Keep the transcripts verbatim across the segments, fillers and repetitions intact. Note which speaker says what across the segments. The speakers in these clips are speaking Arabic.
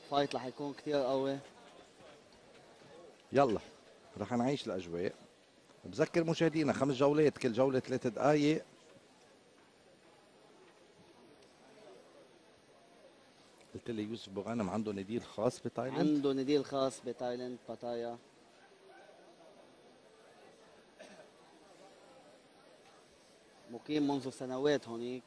Speaker 1: فايت رح يكون كثير قوي.
Speaker 2: يلا رح نعيش الاجواء. بذكر مشاهدينا خمس جولات، كل جوله ثلاث دقائق. قلت لي يوسف بوغانم عنده نديل خاص بتايلاند.
Speaker 1: عنده نديل خاص بتايلاند باتايا. مقيم منذ سنوات هونيك،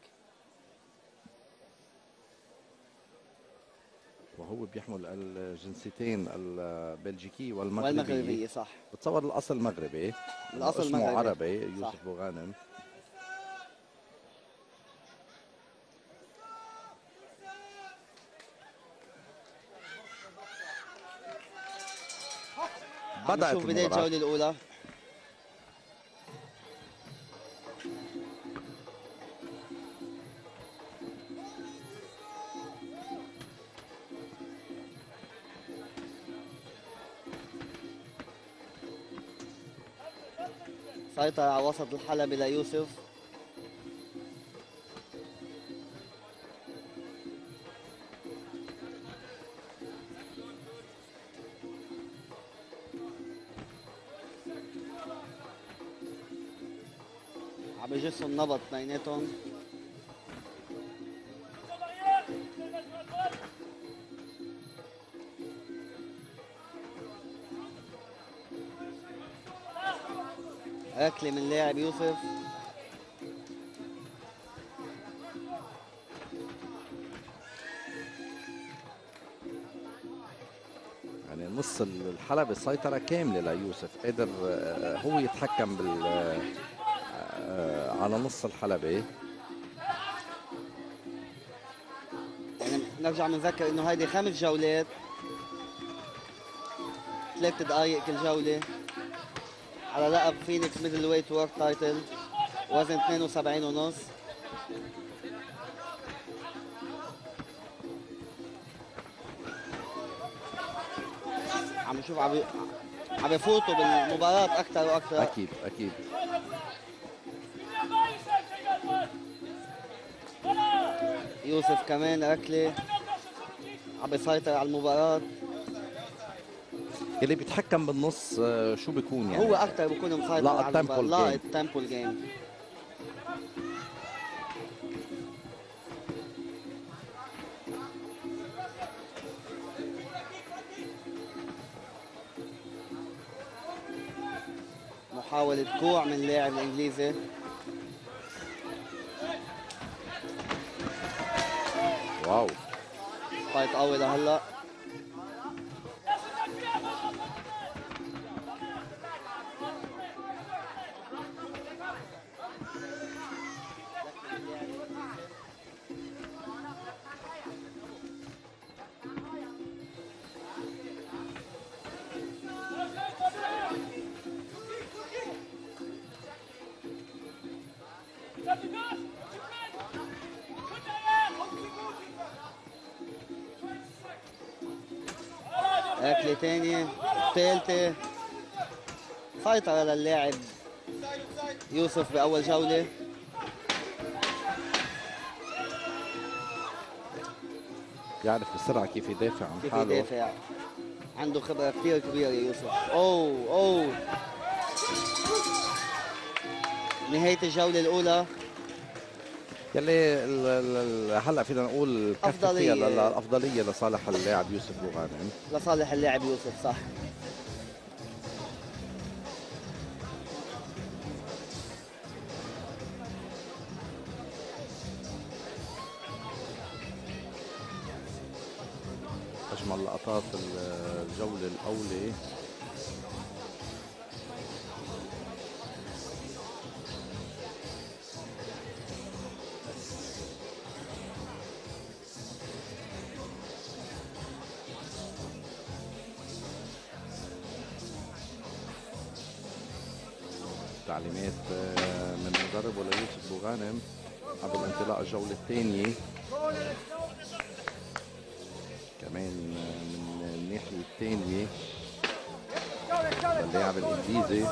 Speaker 2: وهو بيحمل الجنسيتين البلجيكي والمغربي
Speaker 1: والمغربية صح.
Speaker 2: بتصور الاصل مغربي،
Speaker 1: الاصل
Speaker 2: اسمه
Speaker 1: مغربي
Speaker 2: عربي يوسف
Speaker 1: صح.
Speaker 2: بوغانم. بدأت
Speaker 1: نشوف بداية الجولة الأولى. سيطر على وسط الحلبة ليوسف. عم بيجسوا النبض بيناتهم. ركلة من لاعب يوسف.
Speaker 2: يعني نص الحلبة سيطرة كاملة ليوسف، قدر هو يتحكم بال على نص الحلبة.
Speaker 1: يعني نرجع بنذكر انه هيدي خمس جولات، ثلاث دقائق كل جولة، على لقب فينيكس ميدل ويت وورك تايتل، وزن اثنين وسبعين ونص. عم نشوف عم عم يفوتوا بالمباراة أكثر وأكثر.
Speaker 2: أكيد أكيد.
Speaker 1: يوسف كمان ركلة، عم بيسيطر على المباراة.
Speaker 2: اللي بيتحكم بالنص شو بيكون يعني؟
Speaker 1: هو أكثر بيكون مسيطر على المباراة. لا التيمبو الجيم. محاولة كوع من اللاعب الإنجليزي.
Speaker 2: واو
Speaker 1: فايت قوي لهلا. أكلة ثانية ثالثة. سيطرة للاعب يوسف بأول جولة.
Speaker 2: يعرف بسرعة كيف يدافع عن
Speaker 1: كيف
Speaker 2: حاله.
Speaker 1: يدافع، عنده خبرة كثير كبيرة يوسف. أوه أوه نهاية الجولة الأولى.
Speaker 2: يلي هلا فينا نقول
Speaker 1: أفضلية
Speaker 2: الأفضلية لصالح اللاعب يوسف بوغانم.
Speaker 1: لصالح اللاعب يوسف صح.
Speaker 2: أجمل لقطات الجولة الأولى. تعليمات من مدربه ليوسف بوغانم قبل انطلاق الجولة الثانية. كمان من الناحية الثانية للاعب الإنجليزي.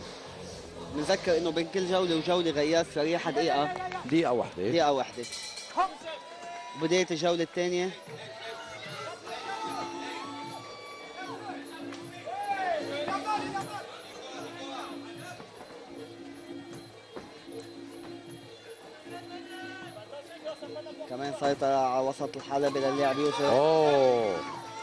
Speaker 1: بنذكر انه بين كل جولة وجولة غياب شريحة دقيقة.
Speaker 2: دقيقة واحدة.
Speaker 1: دقيقة واحدة. بداية الجولة الثانية. كمان سيطرة على وسط الحلبة للاعب يوسف.
Speaker 2: اوه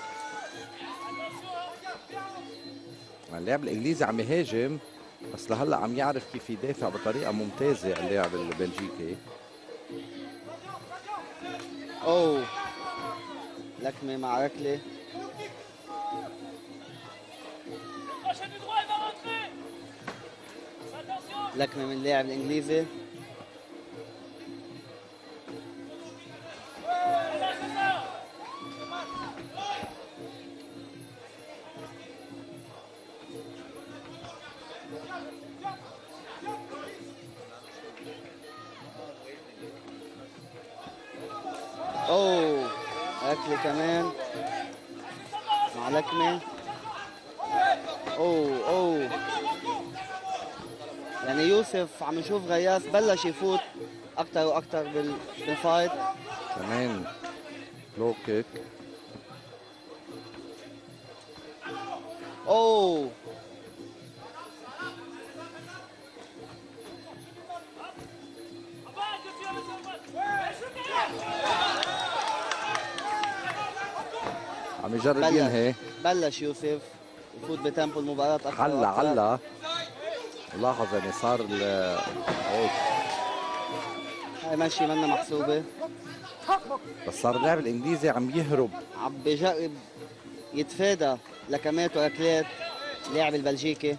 Speaker 2: اللاعب الانجليزي عم يهاجم بس لهلا عم يعرف كيف يدافع بطريقه ممتازه اللاعب البلجيكي.
Speaker 1: اوه لكمه مع ركله. لكمه من اللاعب الانجليزي. اوه ركله كمان مع لكمه. اوه اوه يعني يوسف عم نشوف غياث بلش يفوت اكثر واكثر بالفايت.
Speaker 2: كمان لو كيك.
Speaker 1: اوه
Speaker 2: عم يجرب
Speaker 1: بلش
Speaker 2: ينهي.
Speaker 1: بلش يوسف يفوت بتمبو المباراة أكثر.
Speaker 2: علّا علّا لاحظ يعني صار ال
Speaker 1: هاي ماشي منا محسوبة
Speaker 2: بس صار اللاعب الانجليزي عم يهرب،
Speaker 1: عم بجرب يتفادى لكمات وركلات اللاعب البلجيكي.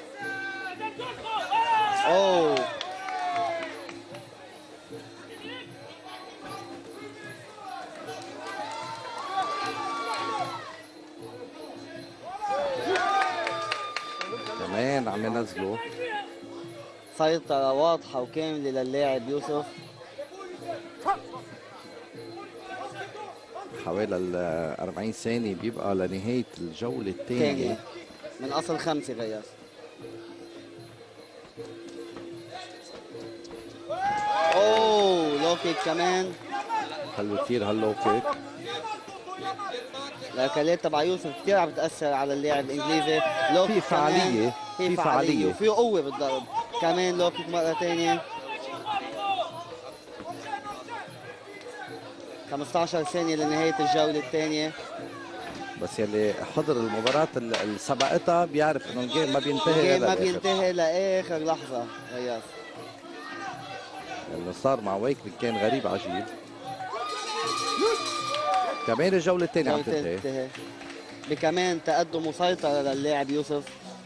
Speaker 1: اوه
Speaker 2: كمان عم ينزلوا.
Speaker 1: سيطرة واضحة وكاملة للاعب يوسف.
Speaker 2: حوالي ال أربعين ثانية بيبقى لنهاية الجولة الثانية
Speaker 1: من أصل خمسة غياث. اوه لو كيك كمان.
Speaker 2: حلو كثير هاللو كيك.
Speaker 1: الاكلات تبع يوسف كثير عم بتاثر على اللاعب الانجليزي. لو
Speaker 2: في فعالية
Speaker 1: في فعالية وفي قوة بالضرب. كمان لو كيك مرة ثانية. خمسة عشر ثانية لنهاية الجولة الثانية.
Speaker 2: بس يلي حضر المباراة اللي سبقتها بيعرف انه الجيم ما بينتهي
Speaker 1: الجيم ما
Speaker 2: للآخر.
Speaker 1: بينتهي لاخر لحظة غياث.
Speaker 2: اللي صار مع ويكلي كان غريب عجيب. كمان الجولة الثانية عم تنتهي
Speaker 1: بكمان تقدم مسيطرة للاعب يوسف.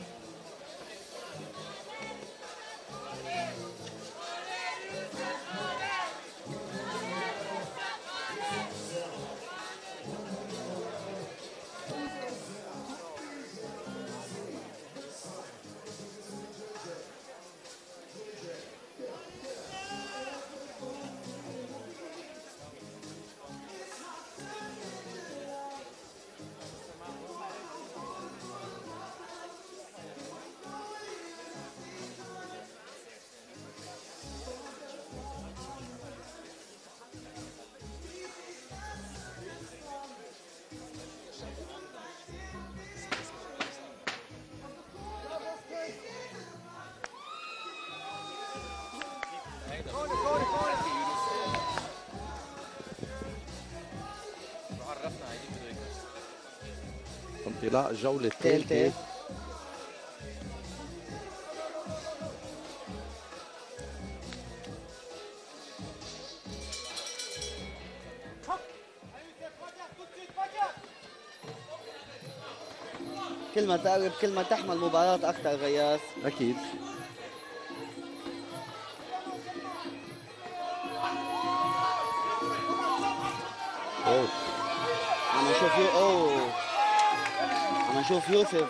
Speaker 2: انطلاق الجولة الثالثة.
Speaker 1: كل ما تقرب كل ما تحمل مباراة أكثر غياث.
Speaker 2: أكيد. أوه.
Speaker 1: عم نشوف يو أوه عم نشوف يوسف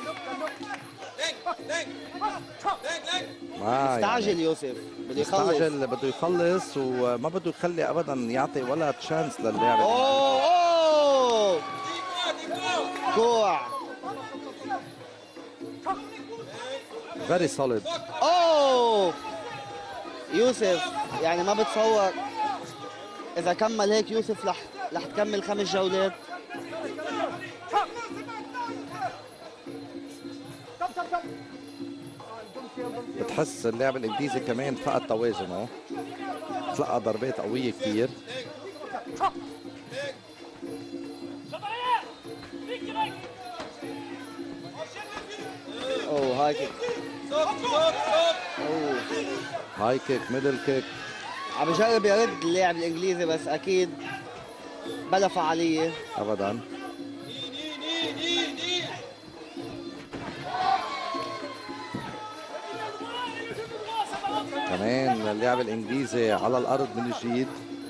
Speaker 1: استعجل يعني. يوسف بده يخلص.
Speaker 2: استعجل بده يخلص وما بده يخلي أبدا يعطي ولا تشانس للاعب.
Speaker 1: أوه أوه كوع
Speaker 2: فيري سوليد.
Speaker 1: اوه يوسف يعني ما بتصور اذا كمل هيك يوسف رح رح تكمل خمس جولات.
Speaker 2: بتحس اللاعب الانجليزي كمان فقد توازنه، تلقى ضربات قويه كثير.
Speaker 1: اوه هاي كيك، اوه
Speaker 2: هاي كيك ميدل كيك.
Speaker 1: عم بجرب يرد اللاعب الانجليزي بس اكيد بلا فعاليه
Speaker 2: ابدا. كمان اللاعب الانجليزي على الارض من جديد.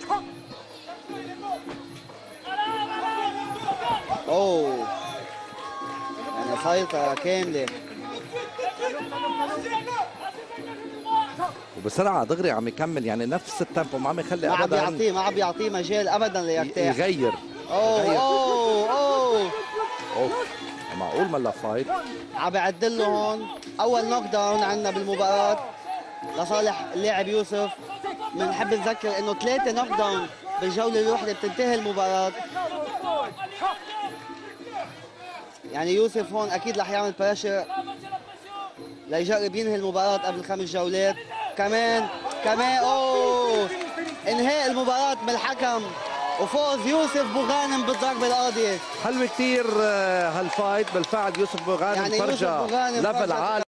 Speaker 1: اوه يعني سيطرة كاملة
Speaker 2: وبسرعة دغري عم يكمل، يعني نفس التيمبو، ما عم يخلي
Speaker 1: ما عم
Speaker 2: ابدا
Speaker 1: بيعطيه ما عم بيعطيه مجال ابدا ليرتاح.
Speaker 2: يغير.
Speaker 1: اوه
Speaker 2: يغير.
Speaker 1: اوه اوه
Speaker 2: اوف معقول ملا فايت.
Speaker 1: عم بعدل له هون اول نوك داون عندنا بالمباراة لصالح اللاعب يوسف. بنحب نذكر انه ثلاثة نوك داون بالجولة الواحدة بتنتهي المباراة. يعني يوسف هون اكيد رح يعمل بريشر ليجرب ينهي المباراة قبل خمس جولات. كمان كمان اوه انهاء المباراة بالحكم وفوز يوسف بوغانم بالضربة القاضية.
Speaker 2: حلوة كثير هالفايت بالفعل. يوسف بوغانم
Speaker 1: يعني
Speaker 2: فرجة
Speaker 1: يوسف بوغانم
Speaker 2: ليفل
Speaker 1: فرجة
Speaker 2: عالي.